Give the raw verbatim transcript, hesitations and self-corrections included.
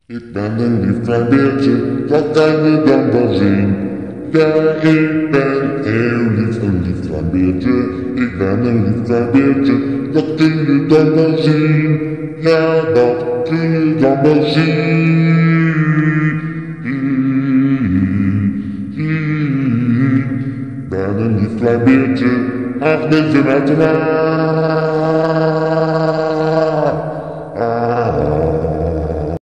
Ik ben een lief klein beertje, dat kan je dan wel zien. Ja, ik ben heel lief, een lief klein beertje. Ik ben een lief klein beertje, dat kun je dan wel zien. Ja, dat kun je dan wel zien. Ik ben een lief klein beertje, ach, neem je mij te mij.